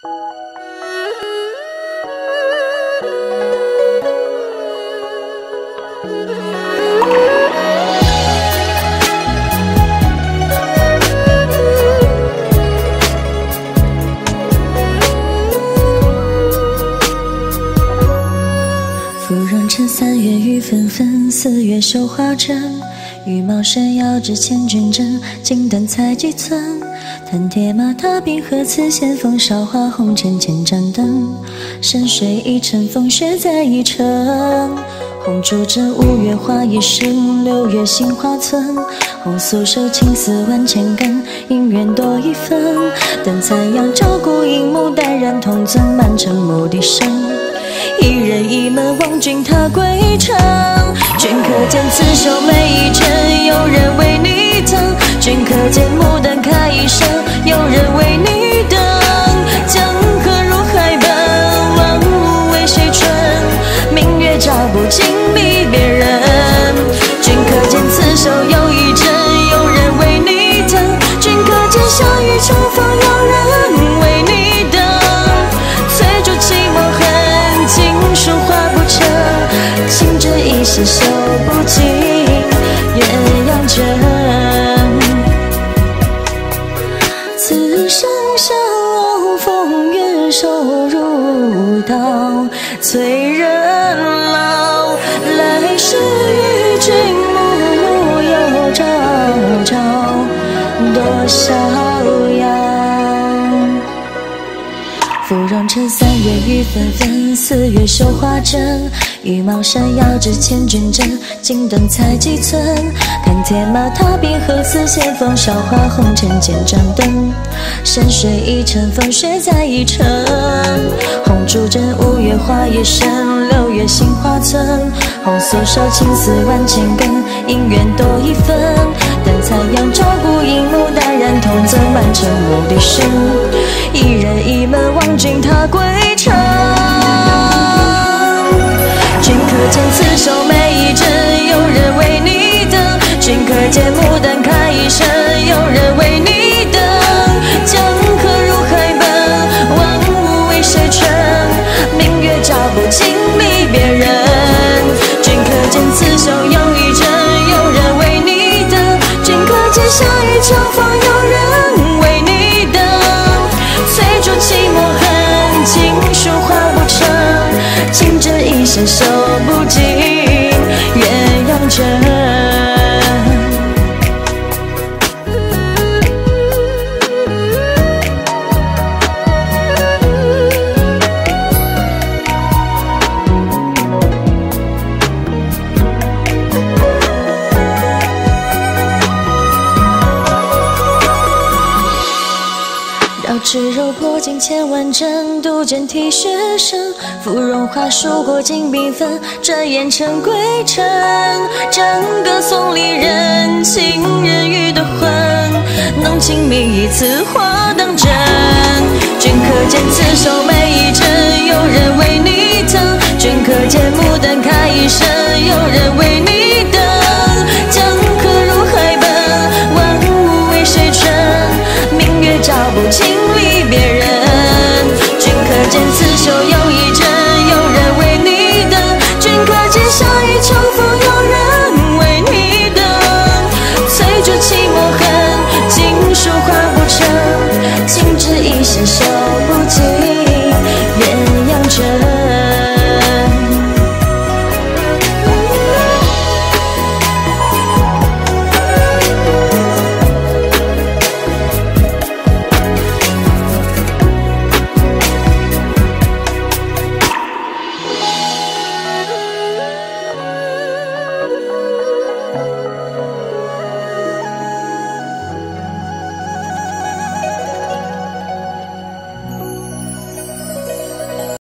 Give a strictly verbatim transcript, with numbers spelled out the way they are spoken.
芙蓉城三月雨纷纷，四月绣花针。羽毛扇摇枝千军阵，金灯彩几寸。滩铁马踏冰河，刺线风韶华红尘千盏灯。山水一程，风雪在一程。红烛枕，五月花一生，六月杏花村。红素手，青丝万千根，姻缘多一分。灯残阳照顾荧幕，淡然同尊，满城牧笛声。一人一门，望君踏归程。君可见刺绣每一针，有人为你等。君可见牡丹开一生，有人为你等。江河入海奔，万物为谁春？明月照不尽离别人。君可见刺绣又一针，有人为你等。君可见小雨重逢，有人为你等。催逐寂寞恨，经书画不成。情针一线绣不尽鸳鸯枕。此生相望风月，手如刀，催人老。来世与君暮暮，又朝朝多逍遥。芙蓉城三月雨纷纷，四月绣花针。羽毛扇摇枝千军阵，金灯彩几寸。看铁马踏冰河，刺线风韶华红尘千盏灯。山水一程，风雪在一程。红烛枕，五月花一生，六月杏花村。红素手，青丝万千根，姻缘多一分。灯残阳照顾荧幕，淡然同尊，满城牧笛声。一人一门，望君踏归程。君可见刺绣每一针，有人为你等。君可见牡丹开一生，有人为你等。江河入海奔，万物为谁春？明月照不尽离别人。君可见刺绣又一针，有人为你等。君可见小雨重逢，有人为你等。催逐寂寞恨，情书画不成。情针一线绣不尽鸳鸯枕。绕指柔破尽千万针，杜鹃啼血声。芙蓉花树过尽缤纷，转眼成归程。战歌送离人，情人欲得魂。浓情蜜意此话当真。君可见刺绣每一针，有人为你等。君可见牡丹开一生，有人为你等。江河入海奔，万物为谁春？明月照不尽离别人。君可见刺绣又一针，有人为你等。君可见小雨重逢，有人为你等。催逐寂寞恨，经书画不成。情针一线绣